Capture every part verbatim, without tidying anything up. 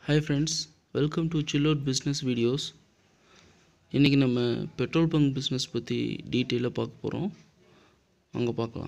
Hi friends, welcome to Chillout Business videos. இன்றைக்கி நம்ம petrol bunk business பற்றி டீட்டெயிலாக பார்க்க போகிறோம். அங்கே பார்க்கலாம்.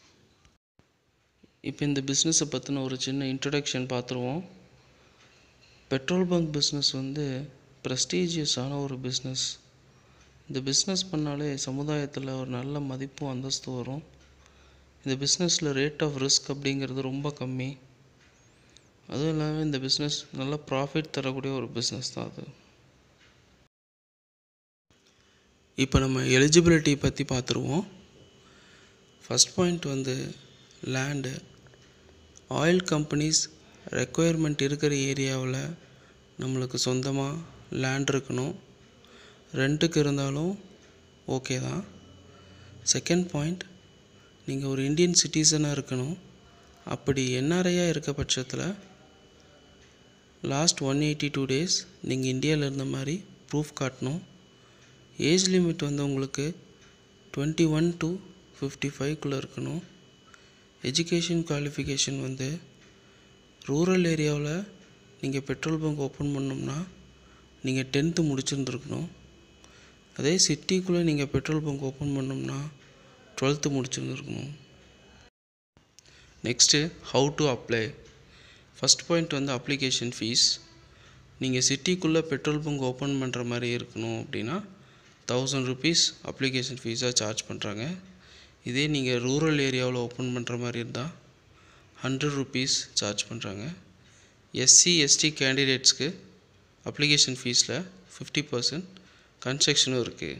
இப்போ இந்த பிஸ்னஸை பற்றின ஒரு சின்ன இன்ட்ரடக்ஷன் பார்த்துருவோம். பெட்ரோல் பங்க் பிஸ்னஸ் வந்து ப்ரெஸ்டீஜியஸான ஒரு பிஸ்னஸ். இந்த பிஸ்னஸ் பண்ணாலே சமுதாயத்தில் ஒரு நல்ல மதிப்பும் அந்தஸ்து வரும். இந்த பிஸ்னஸில் ரேட் ஆஃப் ரிஸ்க் அப்படிங்கிறது ரொம்ப கம்மி. அதுவும் இல்லாமல் இந்த பிஸ்னஸ் நல்ல ப்ராஃபிட் தரக்கூடிய ஒரு பிஸ்னஸ் தான் அது. இப்போ நம்ம எலிஜிபிலிட்டி பற்றி பார்த்துருவோம். ஃபஸ்ட் பாயிண்ட் வந்து லேண்டு. ஆயில் கம்பெனிஸ் ரெக்குயர்மெண்ட் இருக்கிற ஏரியாவில் நம்மளுக்கு சொந்தமாக லேண்ட் இருக்கணும். ரெண்ட்டுக்கு இருந்தாலும் ஓகே தான். செகண்ட் பாயிண்ட், நீங்கள் ஒரு இந்தியன் சிட்டிசனாக இருக்கணும். அப்படி என்ஆர்ஐயாக இருக்க பட்சத்தில் last one eighty two days நீங்கள் இந்தியாவில் இருந்த மாதிரி ப்ரூஃப் காட்டணும். ஏஜ் லிமிட் வந்து உங்களுக்கு டுவெண்ட்டி ஒன் டு ஃபிஃப்டி ஃபைவ்க்குள்ளே இருக்கணும். எஜுகேஷன் குவாலிஃபிகேஷன் வந்து ரூரல் ஏரியாவில் நீங்கள் பெட்ரோல் பங்க் ஓப்பன் பண்ணோம்னா நீங்கள் டென்த்து முடிச்சிருந்துருக்கணும். அதே சிட்டிக்குள்ளே நீங்கள் பெட்ரோல் பங்க் ஓப்பன் பண்ணோம்னா டுவெல்த்து முடிச்சிருந்துருக்கணும். Next how to apply. First point வந்து அப்ளிகேஷன் ஃபீஸ். நீங்கள் சிட்டிக்குள்ளே பெட்ரோல் பங்க் ஓப்பன் பண்ணுற மாதிரி இருக்கணும் அப்படின்னா தௌசண்ட் ருபீஸ் அப்ளிகேஷன் ஃபீஸாக சார்ஜ் பண்ணுறாங்க. இதே நீங்கள் ரூரல் ஏரியாவில் ஓப்பன் பண்ணுற மாதிரி இருந்தால் ஹண்ட்ரட் ருபீஸ் சார்ஜ் பண்ணுறாங்க. எஸ்சி எஸ்டி கேண்டிடேட்ஸ்க்கு அப்ளிகேஷன் ஃபீஸில் ஃபிஃப்டி பர்சன்ட் கன்செஷனும் இருக்குது.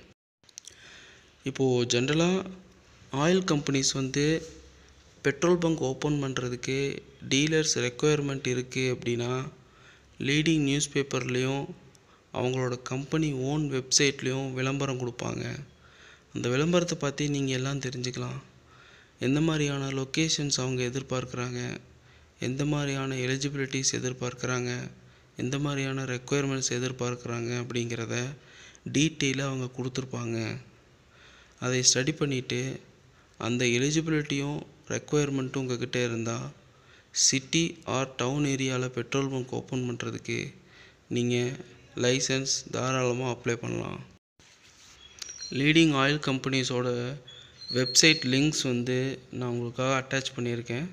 இப்போது ஜென்ரலாக ஆயில் கம்பெனிஸ் வந்து பெட்ரோல் பங்க் ஓப்பன் பண்ணுறதுக்கு டீலர்ஸ் ரெக்குயர்மெண்ட் இருக்குது அப்படின்னா லீடிங் நியூஸ் பேப்பர்லேயும் அவங்களோட கம்பெனி ஓன் வெப்சைட்லேயும் விளம்பரம் கொடுப்பாங்க. அந்த விளம்பரத்தை பற்றி நீங்கள் எல்லாம் தெரிஞ்சுக்கலாம். எந்த மாதிரியான லொக்கேஷன்ஸ் அவங்க எதிர்பார்க்குறாங்க, எந்த மாதிரியான எலிஜிபிலிட்டிஸ் எதிர்பார்க்குறாங்க, எந்த மாதிரியான ரெக்குயர்மெண்ட்ஸ் எதிர்பார்க்குறாங்க அப்படிங்கிறத டீட்டெயிலாக அவங்க கொடுத்துருப்பாங்க. அதை ஸ்டடி பண்ணிவிட்டு அந்த எலிஜிபிலிட்டியும் ரெக்குயர்மெண்ட்டும் உங்கள் கிட்டே இருந்தால் சிட்டி ஆர் டவுன் ஏரியாவில் பெட்ரோல் பங்க் ஓப்பன் பண்ணுறதுக்கு நீங்கள் லைசன்ஸ் தாராளமாக அப்ளை பண்ணலாம். லீடிங் ஆயில் கம்பெனிஸோட வெப்சைட் லிங்க்ஸ் வந்து நான் உங்களுக்காக அட்டாச் பண்ணியிருக்கேன்.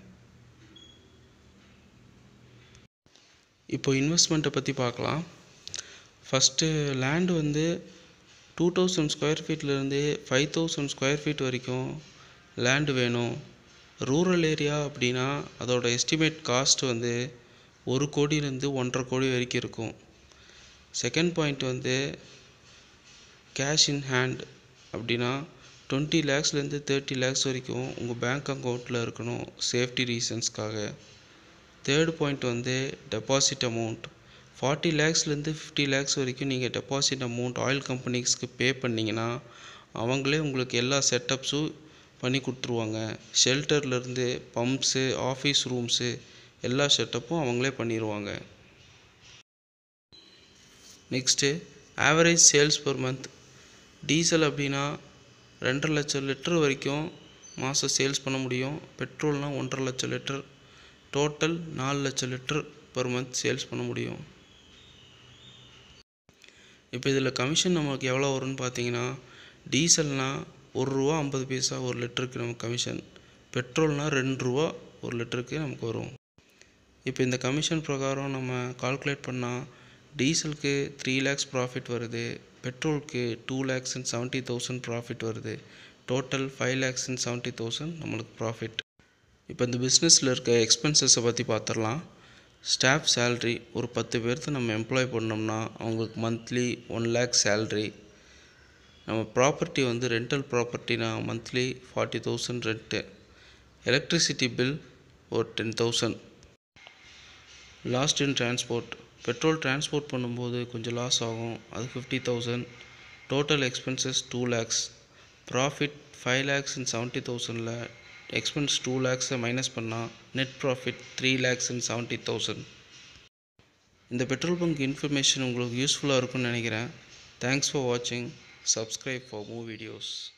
இப்போ இன்வெஸ்ட்மெண்ட்டை பற்றி பார்க்கலாம். ஃபஸ்ட்டு லேண்டு வந்து டூ தௌசண்ட் ஸ்கொயர் ஃபீட்லேருந்து ஃபைவ் தௌசண்ட் ஸ்கொயர் ஃபீட் வரைக்கும் லேண்டு வேணும். ரூரல் ஏரியா அப்படின்னா அதோட எஸ்டிமேட் காஸ்ட் வந்து ஒரு கோடியிலேருந்து ஒன்றரை கோடி வரைக்கும் இருக்கும். செகண்ட் பாயிண்ட் வந்து கேஷ் இன் ஹேண்ட் அப்படின்னா டுவெண்ட்டி லேக்ஸ்லேருந்து தேர்ட்டி லேக்ஸ் வரைக்கும் உங்கள் பேங்க் அக்கௌண்ட்டில் இருக்கணும் சேஃப்டி ரீசன்ஸ்க்காக. தேர்ட் பாயிண்ட் வந்து டெபாசிட் அமௌண்ட். ஃபார்ட்டி லேக்ஸ்லேருந்து ஃபிஃப்டி லேக்ஸ் வரைக்கும் நீங்கள் டெபாசிட் அமௌண்ட் ஆயில் கம்பெனிஸ்க்கு பே பண்ணிங்கன்னா அவங்களே உங்களுக்கு எல்லா செட்டப்ஸும் பண்ணி கொடுத்துருவாங்க. ஷெல்டர்லேருந்து பம்ப்ஸு, ஆஃபீஸ் ரூம்ஸு எல்லா செட்டப்பும் அவங்களே பண்ணிடுவாங்க. Next average sales per month. Diesel அப்படின்னா ரெண்டரை லட்சம் லிட்டர் வரைக்கும் மாதம் சேல்ஸ் பண்ண முடியும். பெட்ரோல்னால் ஒன்றரை லட்சம் லிட்டர், டோட்டல் நாலு லட்சம் லிட்டர் பர் மந்த் சேல்ஸ் பண்ண முடியும். இப்போ இதில் கமிஷன் நமக்கு எவ்வளோ வரும்னு பார்த்தீங்கன்னா டீசல்னால் ஒரு ரூபா ஐம்பது பைசா ஒரு லிட்டருக்கு நமக்கு கமிஷன். பெட்ரோல்னால் ரெண்டு ரூபா ஒரு லிட்டருக்கு நமக்கு வரும். இப்போ இந்த கமிஷன் பிரகாரம் நம்ம கால்குலேட் பண்ணால் டீசலுக்கு த்ரீ லேக்ஸ் ப்ராஃபிட் வருது, பெட்ரோலுக்கு two lakhs and seventy thousand profit வருது. Total five lakhs and seventy thousand நம்மளுக்கு ப்ராஃபிட். இப்போ இந்த பிஸ்னஸில் இருக்க எக்ஸ்பென்சஸை பற்றி பார்த்துடலாம். ஸ்டாஃப் சேல்ரி ஒரு பத்து பேர்த்து நம்ம எம்ப்ளாய் பண்ணோம்னா அவங்களுக்கு மந்த்லி ஒன் லேக் சேல்ரி. நம்ம ப்ராப்பர்ட்டி வந்து ரெண்டல் ப்ராப்பர்ட்டினா monthly forty thousand rent. Electricity bill ஒரு ten thousand. Last in transport. Petrol transport பண்ணும்போது கொஞ்சம் லாஸ் ஆகும், அது fifty thousand. Total expenses two lakhs. Profit five lakhs and seventy தௌசண்டில் எக்ஸ்பென்ஸ் டூ லேக்ஸை மைனஸ் பண்ணால் net profit three lakhs and seventy thousand. இந்த petrol bunk information உங்களுக்கு யூஸ்ஃபுல்லாக இருக்கும்னு நினைக்கிறேன். தேங்க்ஸ் ஃபார் வாட்சிங். Subscribe for more videos.